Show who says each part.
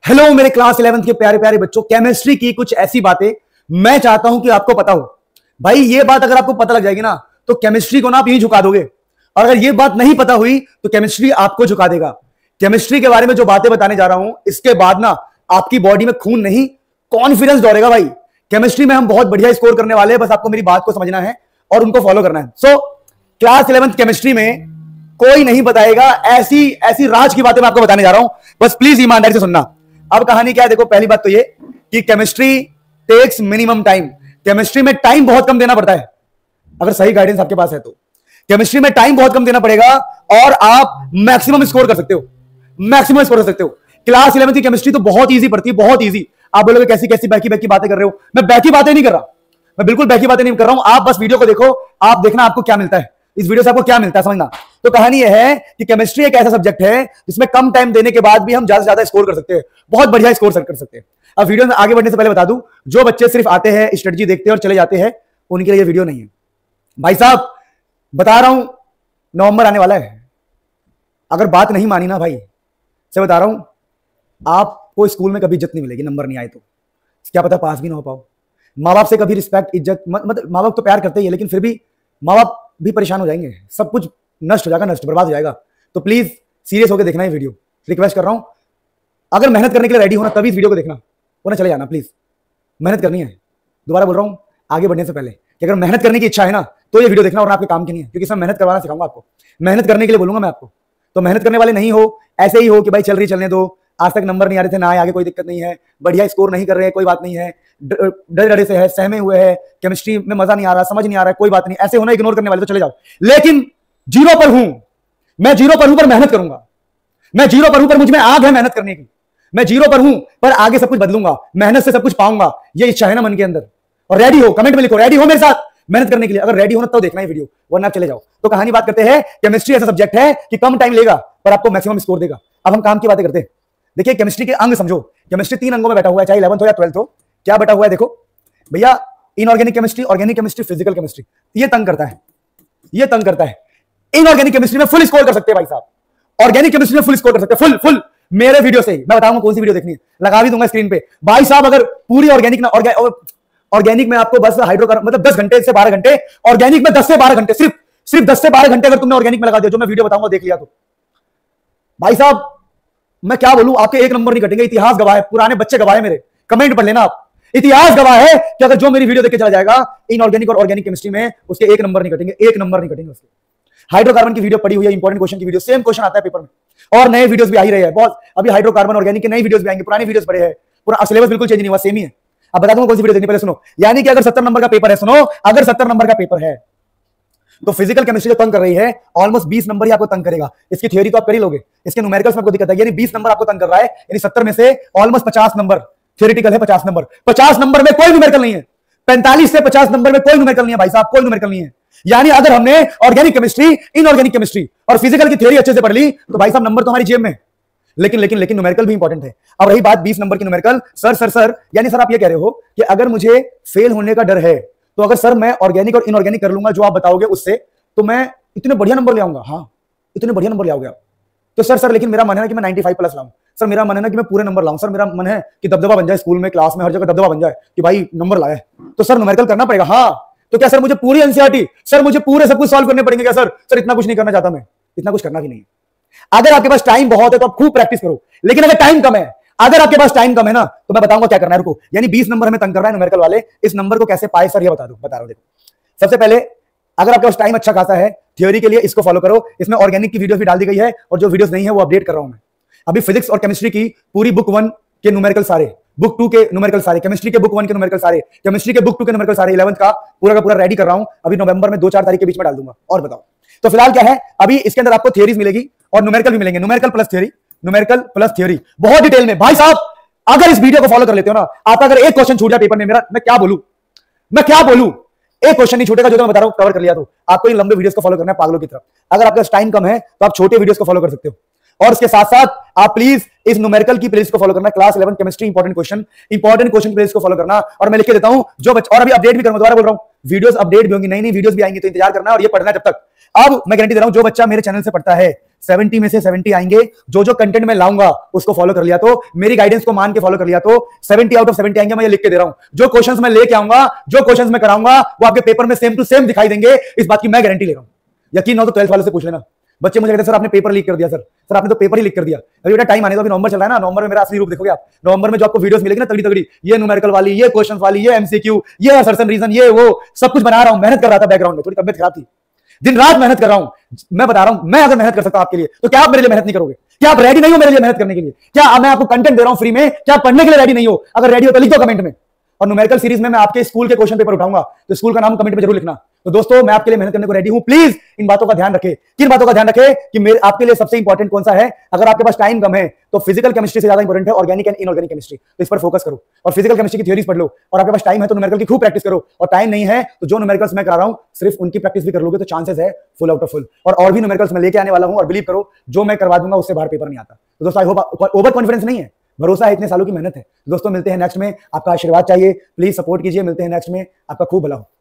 Speaker 1: Hello मेरे class 11th के प्यारे प्यारे बच्चों, केमिस्ट्री की कुछ ऐसी बातें मैं चाहता हूं कि आपको पता हो। भाई ये बात अगर आपको पता लग जाएगी ना तो केमिस्ट्री को ना आप यही झुका दोगे, और अगर ये बात नहीं पता हुई तो केमिस्ट्री आपको झुका देगा। केमिस्ट्री के बारे में जो बातें बताने जा रहा हूं, इसके बाद ना आपकी बॉडी में खून नहीं कॉन्फिडेंस दौड़ेगा। भाई केमिस्ट्री में हम बहुत बढ़िया स्कोर करने वाले हैं, बस आपको मेरी बात को समझना है और उनको फॉलो करना है। सो क्लास 11th केमिस्ट्री में कोई नहीं बताएगा, ऐसी ऐसी राज की बातें मैं आपको बताने जा रहा हूं, बस प्लीज ईमानदारी से सुनना। अब कहानी क्या है, देखो पहली बात तो ये कि chemistry takes minimum time. Chemistry में टाइम बहुत कम देना पड़ता है, अगर सही गाइडेंस आपके पास है तो। केमिस्ट्री में टाइम बहुत कम देना पड़ेगा और आप मैक्सिमम स्कोर कर सकते हो, मैक्सिमम स्कोर कर सकते हो। क्लास 11th की केमिस्ट्री तो बहुत इजी पड़ती है, बहुत इजी। आप बोलोगे कैसी कैसी बैकी बैकी बातें कर रहे हो, मैं बैकी बातें नहीं कर रहा, मैं बिल्कुल बैकी बातें नहीं कर रहा हूं। आप बस वीडियो को देखो, आप देखना आपको क्या मिलता है, इस वीडियो से आपको क्या मिलता है समझना। तो कहानी यह है कि केमिस्ट्री एक ऐसा सब्जेक्ट है जिसमें कम टाइम देने के बाद भी हम ज्यादा से ज्यादा स्कोर कर सकते हैं, बहुत बढ़िया स्कोर कर सकते हैं। अब वीडियो में आगे बढ़ने से पहले बता दूं, जो बच्चे सिर्फ आते हैं स्ट्रेटजी देखते हैं और चले जाते हैं, उनके लिए वीडियो नहीं है। भाई साहब बता रहा हूं, नवंबर आने वाला है, अगर बात नहीं मानी ना भाई से बता रहा हूं, आपको स्कूल में कभी इज्जत नहीं मिलेगी, नंबर नहीं आए तो क्या पता पास भी ना हो पाओ। माँ बाप से कभी रिस्पेक्ट इज्जत, मतलब माँ बाप तो प्यार करते ही है, लेकिन फिर भी माँ बाप भी परेशान हो जाएंगे, सब कुछ नष्ट हो जाएगा, नष्ट बर्बाद हो जाएगा। तो प्लीज सीरियस होकर देखना है वीडियो, रिक्वेस्ट कर रहा हूं। अगर मेहनत करने के लिए रेडी होना तभी इस वीडियो को देखना, वरना चले जाना। प्लीज मेहनत करनी है, दोबारा बोल रहा हूं आगे बढ़ने से पहले कि अगर मेहनत करने की इच्छा है ना तो ये वीडियो देखना, वरना आपके काम की नहीं है, क्योंकि इसमें मेहनत करवाना सिखाऊंगा आपको, मेहनत करने के लिए बोलूंगा मैं आपको। तो मेहनत करने वाले नहीं हो, ऐसे ही हो कि भाई चल रही चलने दो, आज तक नंबर नहीं आ रहे थे ना आए, आगे कोई दिक्कत नहीं है, बढ़िया स्कोर नहीं कर रहे हैं कोई बात नहीं है, डरे डरे से है, सहमे हुए है, केमिस्ट्री में मजा नहीं आ रहा, समझ नहीं आ रहा है, कोई बात नहीं, ऐसे होना इग्नोर करने वाले तो चले जाओ। लेकिन जीरो पर हूं मैं, जीरो पर हूं पर मेहनत करूंगा, मैं जीरो पर हूं पर मुझ में आग है मेहनत करने की, मैं जीरो पर हूं पर आगे सब कुछ बदलूंगा, मेहनत से सब कुछ पाऊंगा, ये इच्छा है ना मन के अंदर। और रेडी हो, कमेंट में लिखो रेडी हो मेरे साथ मेहनत करने के लिए। अगर रेडी हो ना तो देखना है वीडियो, वरना आप चले जाओ। तो कहानी बात करते हैं, केमिस्ट्री ऐसा सब्जेक्ट है कि कम टाइम लेगा पर आपको मैक्सिमम स्कोर देगा। अब हम काम की बातें करते हैं। देखिए केमिस्ट्री के अंग समझो, केमिस्ट्री 3 अंगों में बैठा हुआ है, चाहे 11th हो या 12th हो। क्या बैठा हुआ है देखो भैया, inorganic chemistry, organic chemistry, physical chemistry. ये तंग करता है, ये तंग करता है। इनऑर्गेनिक केमिस्ट्री में फुल स्कोर कर सकते हैं भाई साहब, ऑर्गेनिक केमिस्ट्री में फुल स्कोर कर सकते हैं, फुल फुल। मेरे वीडियो से मैं बताऊंगा कौन सी वीडियो देखनी है, लगा भी दूंगा स्क्रीन पे भाई साहब। अगर पूरी ऑर्गेनिक ना, ऑर्गेनिक में आपको बस हाइड्रोकार्बन मतलब 10 घंटे से 12 घंटे, ऑर्गेनिक में 10 से 12 घंटे, सिर्फ 10 से 12 घंटे अगर तुमने ऑर्गेनिक में लगा दिया, जो मैं वीडियो बताऊंगा देख लिया तो भाई साहब मैं क्या बोलूं, आपके 1 नंबर नहीं कटेंगे। इतिहास गवाह है, पुराने बच्चे गवाह है, मेरे कमेंट पढ़ लेना आप। इतिहास गवाह है कि अगर जो मेरी वीडियो देख के चला जाएगा इनऑर्गेनिक और ऑर्गेनिक केमिस्ट्री में, उसके 1 नंबर नहीं कटेंगे, 1 नंबर नहीं कटेंगे उसके। हाइड्रोकार्बन की वीडियो पड़ी हुई है, इंपॉर्टेंट क्वेश्चन की वीडियो, सेम क्वेश्चन आता है पेपर में, और नए वीडियोस भी आ ही रहे हैं बहुत। अभी हाइड्रोकार्बन ऑर्गेनिक के नई वीडियोस भी आएंगे, पुरानी वीडियोस पड़े हैं, पूरा सिलेबस बिल्कुल चेंज नहीं हुआ, सेम ही है। अब बता दूंगा कौन सी वीडियो देखनी, पहले सुनो। यानी कि अगर 70 नंबर का पेपर है, सुनो, अगर 70 नंबर का पेपर है तो फिजिकल केमिस्ट्री जो तंग कर रही है ऑलमोस्ट 20 नंबर ही आपको तंग करेगा। इसकी थ्योरी तो आप कर ही लोगे, इसके न्यूमेरिकल्स में आपको दिक्कत है, यानी 20 नंबर आपको तंग कर रहा है, यानी 70 में से ऑलमोस्ट 50 नंबर थ्योरेटिकल है। 50 नंबर, 50 नंबर में कोई न्यूमेरिकल नहीं है, 45 से 50 नंबर में कोई न्यूमेरिकल नहीं है भाई साहब, कोई न्यूमेरिकल नहीं है। यानी अगर हमने ऑर्गेनिक केमिस्ट्री, इनऑर्गेनिक केमिस्ट्री और फिजिकल की थ्योरी अच्छे से पढ़ ली तो भाई साहब नंबर तो हमारी जेब में। लेकिन लेकिन लेकिन न्यूमेरिकल भी इंपॉर्टेंट है। अब रही बात 20 नंबर की न्यूमेरिकल, सर यानी सर आप ये कह रहे हो कि अगर मुझे फेल होने का डर है तो अगर सर मैं ऑर्गेनिक और इनऑर्गेनिक कर लूंगा जो आप बताओगे उससे, तो मैं इतने बढ़िया नंबर ले आऊंगा। हाँ इतने बढ़िया नंबर ले आओगे आप तो सर लेकिन मेरा मन है ना कि मैं 95 प्लस लाऊं, सर मेरा मन है ना कि मैं पूरे नंबर लाऊं, सर मेरा मन है कि दबदबा बन जाए स्कूल में, क्लास में, हर जगह दबदबा बन जाए कि भाई नंबर लाया, तो सर न्यूमेरिकल करना पड़ेगा। हाँ तो क्या सर मुझे पूरी एनसीईआरटी, सर मुझे पूरे सब कुछ सॉल्व करने पड़ेंगे क्या? सर इतना कुछ नहीं करना चाहता मैं, इतना कुछ करना भी नहीं है। अगर आपके पास टाइम बहुत है तो आप खूब प्रैक्टिस करो, लेकिन अगर टाइम कम है, अगर आपके पास टाइम कम है ना तो मैं बताऊंगा क्या करना है। रुको, यानी 20 नंबर हमें तंग कर रहा है न्यूमेरिकल वाले, इस नंबर को कैसे पाए सर ये बता रहा हूं। देखो सबसे पहले अगर आपके पास टाइम अच्छा खासा है थ्योरी के लिए, इसको फॉलो करो। इसमें ऑर्गेनिक की वीडियो भी डाल दी गई है और जो वीडियोस नहीं है वो अपडेट कर रहा हूं मैं। अभी फिजिक्स और केमिस्ट्री की पूरी बुक 1 के न्यूमेरिकल सारे, बुक 2 के न्यूमेरिकल सारे, केमिस्ट्री के बुक 1 के न्यूमेरिकल सारे, केमिस्ट्री के बुक 2 के न्यूमेरिकल सारे, 11th का पूरा रेडी कर रहा हूं। अभी नवंबर में 2-4 तारीख के बीच में डाल दूंगा। और बताओ तो फिलहाल क्या है, अभी इसके अंदर आपको थ्योरीज मिलेगी और न्यूमेरिकल भी मिलेंगे, numerical plus theory, numerical plus theory, बहुत डिटेल में। भाई साहब अगर इस वीडियो को फॉलो कर लेते हो ना, आपका अगर एक क्वेश्चन छूट जाए पेपर में, मेरा मैं क्या बोलूं, एक क्वेश्चन नहीं छूटेगा जो मैं बता रहा हूं, कवर कर लिया तो। आपको इन लंबे वीडियोस को फॉलो करना है पागलों की तरफ। अगर आपके पास टाइम कम है तो आप छोटे वीडियोस को फॉलो कर सकते हो, और इसके साथ साथ आप प्लीज इस न्यूमेरिकल की प्लेलिस्ट को फॉलो करना, class 11 chemistry important question playlist को फॉलो करना। और मैं लिख के देता हूं जो बच्चे, और अभी अपडेट भी करूंगा, दोबारा बोल रहा हूं, वीडियोस अपडेट भी होंगी, नई नई वीडियोस भी आएंगी, तो इंतजार करना और ये पढ़ना जब तक। अब मैं गारंटी दे रहा हूं, जो बच्चा मेरे चैनल से पढ़ता है 70 में से 70 आएंगे। जो कंटेंट मैं लाऊंगा उसको फॉलो कर लिया तो, मेरी गाइडेंस को मान के फॉलो कर लिया तो 70 आउट ऑफ 70 आएंगे। मैं ये लिख के दे रहा हूं, जो क्वेश्चंस मैं लेके आऊंगा, जो क्वेश्चंस मैं कराऊंगा, वो आपके पेपर में सेम टू सेम दिखाई देंगे। इस बात की मैं गारंटी ले रहा हूं। यकीन हो तो 12th वालों से पूछ लेना। बच्चे मुझे कहते हैं सर आपने पेपर लीक कर दिया, सर आपने तो पेपर ही लीक कर दिया। अभी बेटा टाइम आने दो, अभी नवंबर चल रहा है ना, नवंबर में मेरा असली रूप देखोगे आप। नवंबर में जो आपको वीडियोस मिलेगी ना तगड़ी तगड़ी, ये न्यूमेरिकल वाली, ये क्वेश्चन वाली, ये एमसीक्यू, ये असर्शन रीजन, ये वो सब कुछ बना रहा हूं। मेहनत कर रहा था बैकग्राउंड में, थोड़ी तबियत खराब थी, दिन रात मेहनत कर रहा हूं। मैं बता रहा हूं, मैं अगर मेहनत कर सकता हूं आपके लिए, तो क्या आप मेरे लिए मेहनत नहीं करोगे? क्या आप रेडी नहीं हो मेरे लिए मेहनत करने के लिए? क्या मैं आपको कंटेंट दे रहा हूं फ्री में, क्या आप पढ़ने के लिए रेडी नहीं हो? अगर रेडी हो तो लिख दो कमेंट में। और न्यूमेरिकल सीरीज में मैं आपके स्कूल के क्वेश्चन पेपर उठाऊंगा, तो स्कूल का नाम कमेंट में जरूर लिखना। तो दोस्तों, मैं आपके लिए मेहनत करने को रेडी हूं। प्लीज इन बातों का ध्यान रखें। किन बातों का ध्यान रखें कि मेरे आपके लिए सबसे इंपॉर्टेंट कौन सा है? अगर आपके पास टाइम कम है तो फिजिकल केमिस्ट्री से ज्यादा इंपॉर्टेंट है ऑर्गेनिक एंड इनऑर्गेनिक केमिस्ट्री। तो इस पर फोकस करो और फिजिकल केमिस्ट्री की थ्योरीज पढ़ लो। और आपके पास टाइम है तो न्यूमेरिकल की खूब प्रैक्टिस करो, और टाइम नहीं है तो जो न्यूमेरिकल्स मैं करा रहा हूं सिर्फ उनकी प्रैक्टिस भी कर लोगे तो चांसेस है फुल आउट ऑफ फुल। और भी न्यूमेरिकल्स मैं लेके आने वाला हूं, और बिलीव करो जो मैं करवा दूंगा उससे बाहर पेपर नहीं आता। तो दोस्तों, आई होप, ओवर कॉन्फिडेंस नहीं है, भरोसा है, इतने सालों की मेहनत है। दोस्तों मिलते हैं नेक्स्ट में, आपका आशीर्वाद चाहिए, प्लीज सपोर्ट कीजिए। मिलते हैं नेक्स्ट में, आपका खूब भला हो।